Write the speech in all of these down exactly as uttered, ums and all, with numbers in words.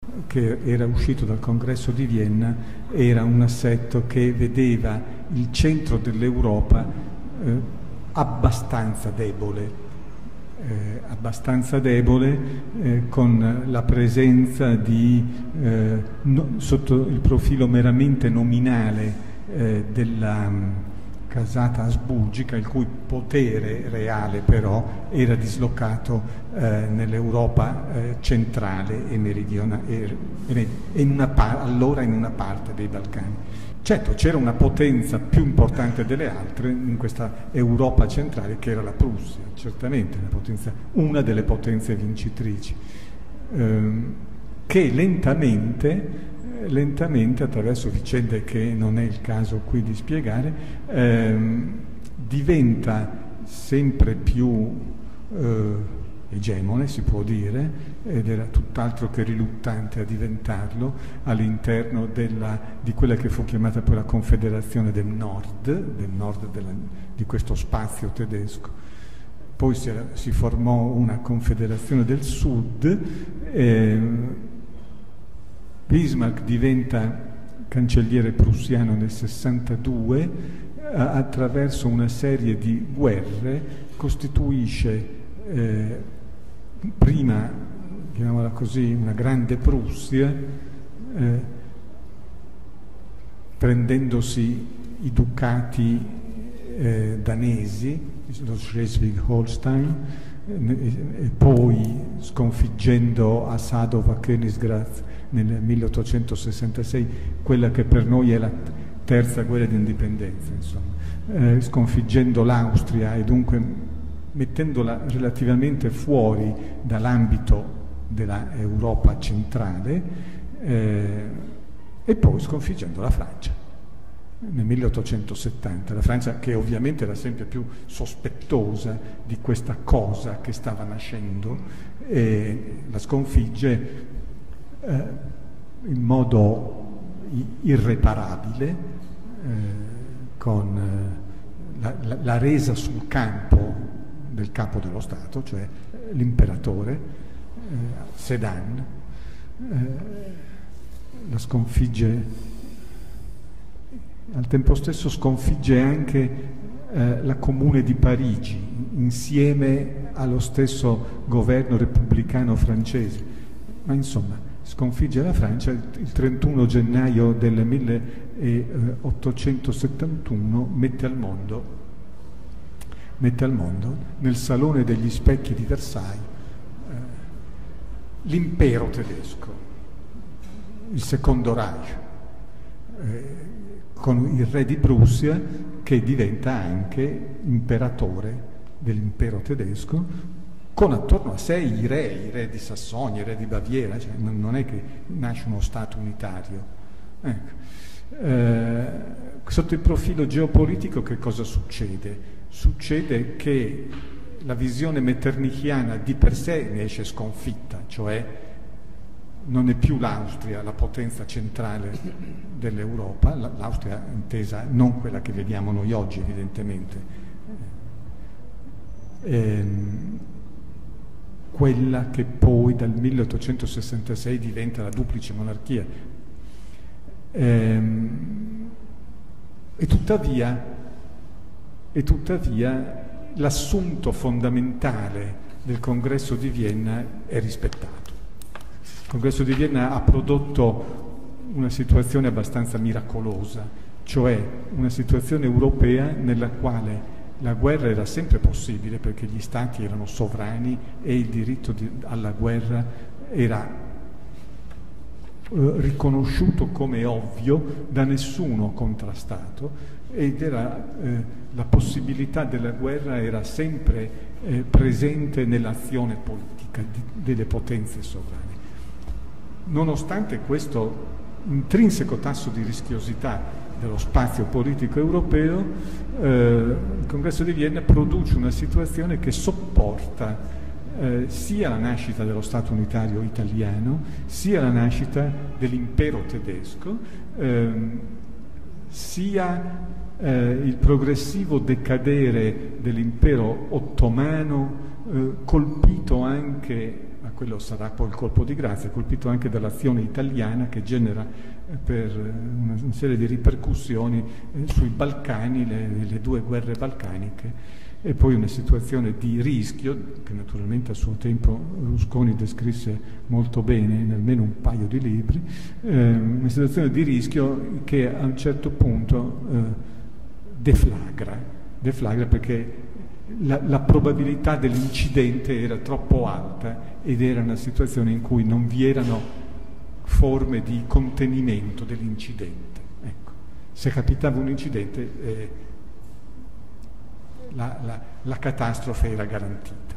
che era uscito dal Congresso di Vienna era un assetto che vedeva il centro dell'Europa eh, abbastanza debole, eh, abbastanza debole eh, con la presenza di, eh, no, sotto il profilo meramente nominale eh, della casata asburgica, il cui potere reale però era dislocato eh, nell'Europa eh, centrale e meridionale, e, e in una pa- allora in una parte dei Balcani. Certo, c'era una potenza più importante delle altre in questa Europa centrale, che era la Prussia, certamente la potenza, una delle potenze vincitrici, ehm, che lentamente lentamente, attraverso vicende che non è il caso qui di spiegare, ehm, diventa sempre più eh, egemone, si può dire, ed era tutt'altro che riluttante a diventarlo all'interno della, di quella che fu chiamata poi la Confederazione del Nord, del nord della, di questo spazio tedesco. Poi si, era, si formò una Confederazione del Sud. Eh, Bismarck diventa cancelliere prussiano nel sessantadue, attraverso una serie di guerre costituisce eh, prima, chiamiamola così, una grande Prussia, eh, prendendosi i ducati eh, danesi, lo Schleswig-Holstein, e poi sconfiggendo a Sadova-Königsgrätz nel milleottocentosessantasei quella che per noi è la terza guerra di indipendenza, insomma, eh, sconfiggendo l'Austria e dunque mettendola relativamente fuori dall'ambito dell'Europa centrale, eh, e poi sconfiggendo la Francia nel milleottocentosettanta, la Francia che ovviamente era sempre più sospettosa di questa cosa che stava nascendo, e la sconfigge eh, in modo irreparabile, eh, con eh, la, la, la resa sul campo del capo dello Stato, cioè l'imperatore, eh, Sedan, eh, la sconfigge. Al tempo stesso sconfigge anche eh, la Comune di Parigi, insieme allo stesso governo repubblicano francese. Ma insomma, sconfigge la Francia il trentuno gennaio del milleottocentosettantuno, mette al mondo, mette al mondo nel Salone degli Specchi di Versailles eh, l'impero tedesco, il secondo Reich, eh, con il re di Prussia che diventa anche imperatore dell'impero tedesco, con attorno a sé i re, i re di Sassonia, i re di Baviera, cioè non è che nasce uno Stato unitario. Ecco. Eh, sotto il profilo geopolitico che cosa succede? Succede che la visione metternichiana di per sé ne esce sconfitta, cioè non è più l'Austria la potenza centrale dell'Europa, l'Austria intesa non quella che vediamo noi oggi evidentemente, ehm, quella che poi dal milleottocentosessantasei diventa la duplice monarchia. Ehm, e tuttavia, e tuttavia l'assunto fondamentale del Congresso di Vienna è rispettato. Il Congresso di Vienna ha prodotto una situazione abbastanza miracolosa, cioè una situazione europea nella quale la guerra era sempre possibile perché gli stati erano sovrani e il diritto di, alla guerra era eh, riconosciuto come ovvio, da nessuno contrastato, ed era, eh, la possibilità della guerra era sempre eh, presente nell'azione politica di, delle potenze sovrane. Nonostante questo intrinseco tasso di rischiosità dello spazio politico europeo, eh, il Congresso di Vienna produce una situazione che sopporta eh, sia la nascita dello Stato unitario italiano, sia la nascita dell'impero tedesco, eh, sia eh, il progressivo decadere dell'impero ottomano, eh, colpito anche ma quello sarà poi il colpo di grazia, colpito anche dall'azione italiana che genera eh, per una, una serie di ripercussioni eh, sui Balcani, le, le due guerre balcaniche, e poi una situazione di rischio, che naturalmente a suo tempo Rusconi descrisse molto bene in almeno un paio di libri, eh, una situazione di rischio che a un certo punto eh, deflagra, deflagra perché La, la probabilità dell'incidente era troppo alta ed era una situazione in cui non vi erano forme di contenimento dell'incidente. Ecco. Se capitava un incidente eh, la, la, la catastrofe era garantita.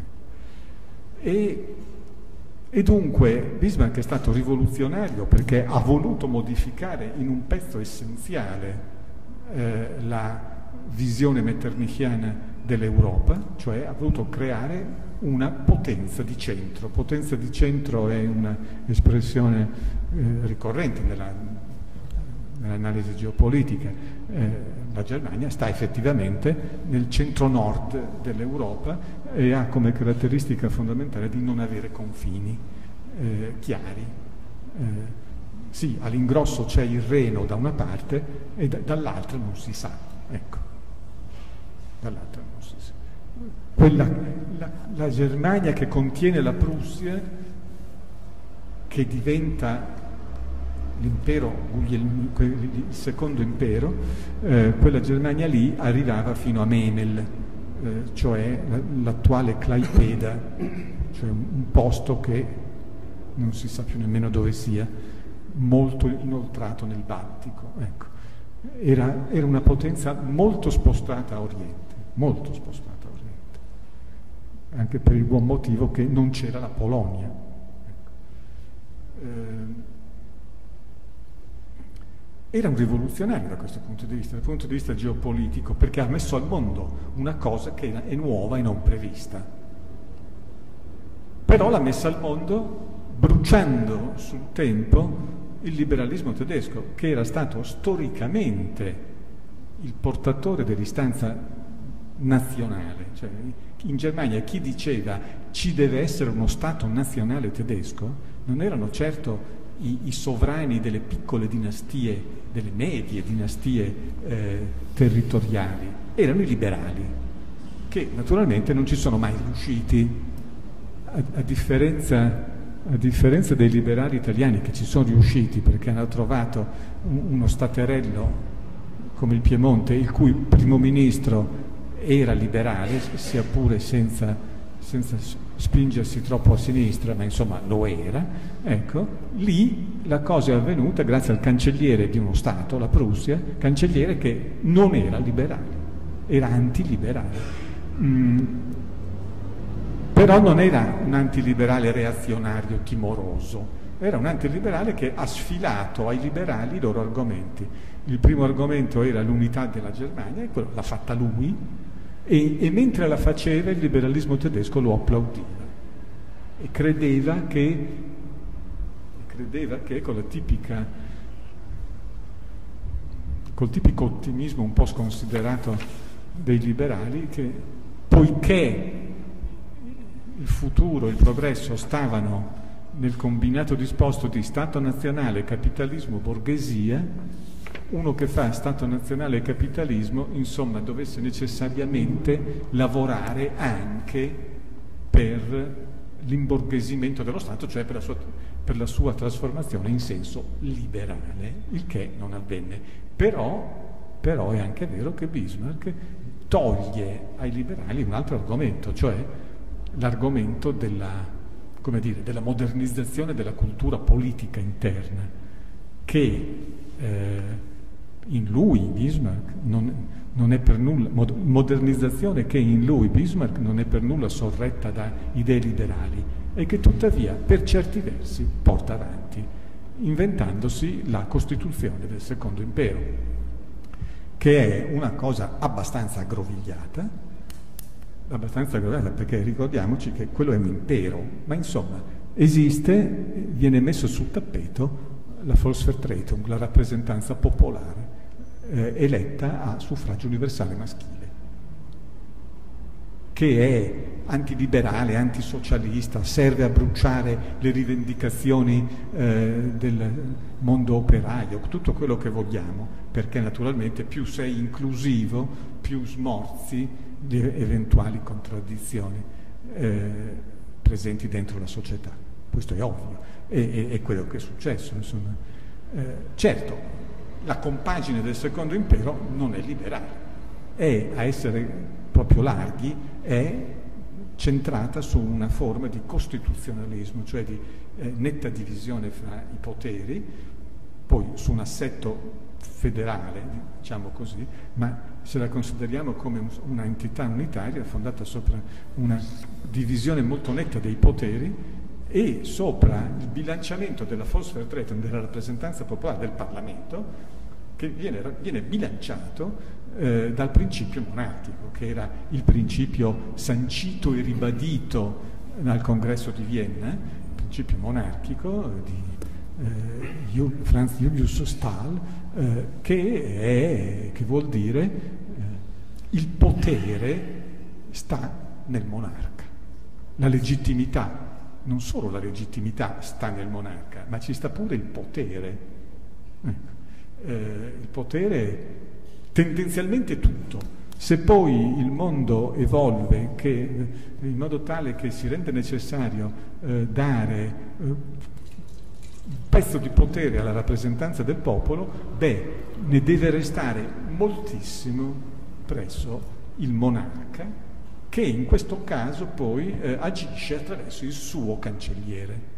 E, e dunque Bismarck è stato rivoluzionario perché ha voluto modificare in un pezzo essenziale eh, la visione metternichiana dell'Europa, cioè ha voluto creare una potenza di centro. Potenza di centro è un'espressione eh, ricorrente nella, nell'analisi geopolitica. Eh, la Germania sta effettivamente nel centro-nord dell'Europa e ha come caratteristica fondamentale di non avere confini eh, chiari. Eh, sì, all'ingrosso c'è il Reno da una parte e d- dall'altra non si sa. Ecco. Dall'altra non si sa. Quella, la, la Germania che contiene la Prussia, che diventa l'impero, il secondo impero, eh, quella Germania lì arrivava fino a Memel, eh, cioè l'attuale Klaipėda, cioè un posto che non si sa più nemmeno dove sia, molto inoltrato nel Baltico. Ecco. Era, era una potenza molto spostata a oriente, molto spostata a oriente, anche per il buon motivo che non c'era la Polonia. Ecco. Eh, era un rivoluzionario da questo punto di vista, dal punto di vista geopolitico, perché ha messo al mondo una cosa che è nuova e non prevista. Però l'ha messa al mondo bruciando sul tempo il liberalismo tedesco, che era stato storicamente il portatore dell'istanza nazionale. Cioè, in Germania chi diceva ci deve essere uno Stato nazionale tedesco non erano certo i, i sovrani delle piccole dinastie, delle medie dinastie eh, territoriali, erano i liberali, che naturalmente non ci sono mai riusciti, a, a differenza A differenza dei liberali italiani che ci sono riusciti perché hanno trovato un, uno staterello come il Piemonte, il cui primo ministro era liberale, sia pure senza, senza spingersi troppo a sinistra, ma insomma lo era, ecco, lì la cosa è avvenuta grazie al cancelliere di uno Stato, la Prussia, cancelliere che non era liberale, era antiliberale. Mm. Però non era un antiliberale reazionario timoroso, era un antiliberale che ha sfilato ai liberali i loro argomenti. Il primo argomento era l'unità della Germania, e quello l'ha fatta lui, e, e mentre la faceva il liberalismo tedesco lo applaudiva e credeva che, credeva che con la tipica, col tipico ottimismo un po' sconsiderato dei liberali, che poiché il futuro, il progresso stavano nel combinato disposto di Stato nazionale, capitalismo, borghesia, uno che fa Stato nazionale e capitalismo, insomma, dovesse necessariamente lavorare anche per l'imborghesimento dello Stato, cioè per la sua, per la sua trasformazione in senso liberale, il che non avvenne. Però, però è anche vero che Bismarck toglie ai liberali un altro argomento, cioè l'argomento della, come dire, della modernizzazione della cultura politica interna, che eh, in lui Bismarck non, non è per nulla, modernizzazione che in lui Bismarck non è per nulla sorretta da idee liberali e che tuttavia per certi versi porta avanti, inventandosi la Costituzione del Secondo Impero, che è una cosa abbastanza aggrovigliata, abbastanza grave, perché ricordiamoci che quello è un impero, ma insomma esiste, viene messo sul tappeto la Volksvertretung, la rappresentanza popolare eh, eletta a suffragio universale maschile, che è antiliberale, antisocialista, serve a bruciare le rivendicazioni eh, del mondo operaio, tutto quello che vogliamo, perché naturalmente più sei inclusivo, più smorzi le eventuali contraddizioni eh, presenti dentro la società. Questo è ovvio, e, è quello che è successo, insomma. Eh, certo, la compagine del Secondo Impero non è liberale, è, a essere proprio larghi, è centrata su una forma di costituzionalismo, cioè di eh, netta divisione fra i poteri, poi su un assetto federale, diciamo così, ma se la consideriamo come un, una entità unitaria fondata sopra una divisione molto netta dei poteri e sopra il bilanciamento della Volksvertretung, della rappresentanza popolare del Parlamento, che viene, viene bilanciato eh, dal principio monarchico, che era il principio sancito e ribadito dal Congresso di Vienna, il principio monarchico di eh, Franz Julius Stahl, eh, che, è, che vuol dire eh, il potere sta nel monarca, la legittimità, non solo la legittimità sta nel monarca, ma ci sta pure il potere. Ecco. Eh, il potere tendenzialmente tutto. Se poi il mondo evolve che, in modo tale che si rende necessario eh, dare eh, un pezzo di potere alla rappresentanza del popolo, beh, ne deve restare moltissimo presso il monarca, che in questo caso poi eh, agisce attraverso il suo cancelliere.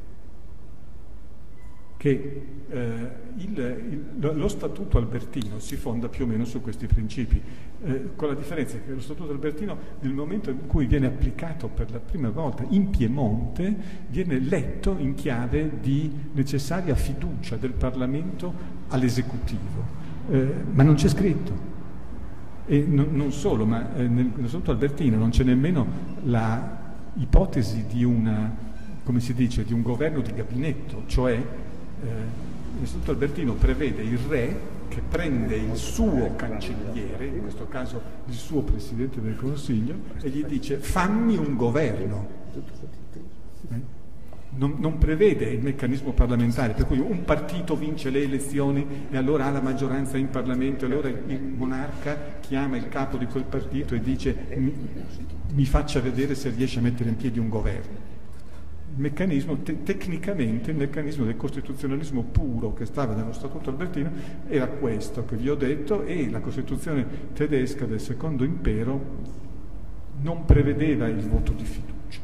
Che eh, il, il, lo Statuto Albertino si fonda più o meno su questi principi, eh, con la differenza che lo Statuto Albertino, nel momento in cui viene applicato per la prima volta in Piemonte, viene letto in chiave di necessaria fiducia del Parlamento all'esecutivo, eh, ma non c'è scritto. E non, non solo, ma eh, nel, nello Statuto Albertino non c'è nemmeno la ipotesi di una, come si dice, di un governo di gabinetto, cioè Eh, l'Istituto Albertino prevede il re che prende il suo cancelliere, in questo caso il suo Presidente del Consiglio, e gli dice fammi un governo. Eh? Non, non prevede il meccanismo parlamentare, per cui un partito vince le elezioni e allora ha la maggioranza in Parlamento, e allora il monarca chiama il capo di quel partito e dice mi, mi faccia vedere se riesce a mettere in piedi un governo. Il meccanismo, te- tecnicamente, il meccanismo del costituzionalismo puro che stava nello Statuto Albertino era questo che vi ho detto, e la Costituzione tedesca del Secondo Impero non prevedeva il voto di fiducia,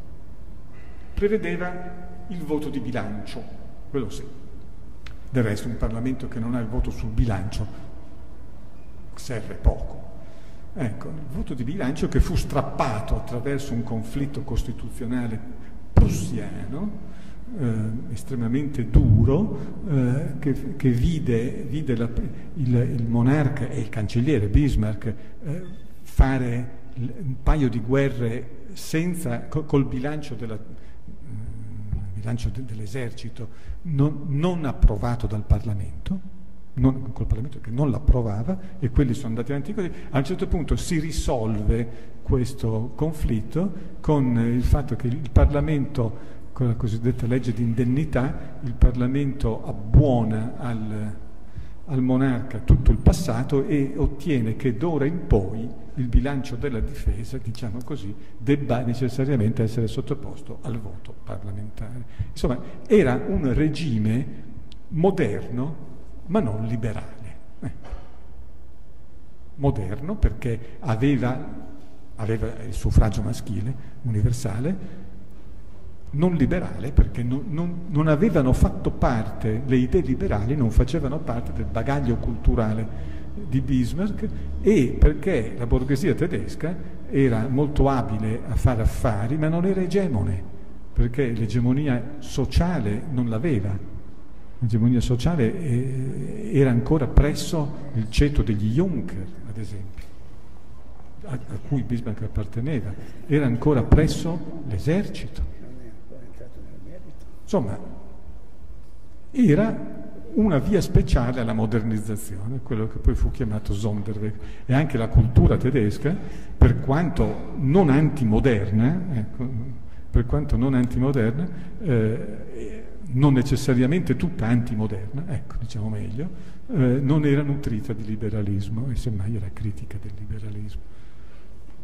prevedeva il voto di bilancio, quello sì. Del resto un Parlamento che non ha il voto sul bilancio serve poco. Ecco, il voto di bilancio che fu strappato attraverso un conflitto costituzionale prussiano, eh, estremamente duro, eh, che, che vide, vide la, il, il monarca e il cancelliere Bismarck eh, fare l, un paio di guerre senza, col, col bilancio, della, mm, bilancio de, dell'esercito non, non approvato dal Parlamento, non, col Parlamento che non l'approvava, e quelli sono andati avanti così. A un certo punto si risolve questo conflitto con il fatto che il Parlamento, con la cosiddetta legge di indennità, il Parlamento abbuona al, al monarca tutto il passato e ottiene che d'ora in poi il bilancio della difesa, diciamo così, debba necessariamente essere sottoposto al voto parlamentare. Insomma, era un regime moderno ma non liberale. Eh. Moderno perché aveva aveva il suffragio maschile universale, non liberale perché non, non, non avevano fatto parte, le idee liberali non facevano parte del bagaglio culturale di Bismarck, e perché la borghesia tedesca era molto abile a fare affari ma non era egemone, perché l'egemonia sociale non l'aveva. L'egemonia sociale eh, era ancora presso il ceto degli Junker, ad esempio, a cui Bismarck apparteneva, era ancora presso l'esercito. Insomma, era una via speciale alla modernizzazione, quello che poi fu chiamato Sonderweg. E anche la cultura tedesca, per quanto non antimoderna, ecco, per quanto non antimoderna, eh, non necessariamente tutta antimoderna, ecco, diciamo meglio, eh, non era nutrita di liberalismo e semmai era critica del liberalismo.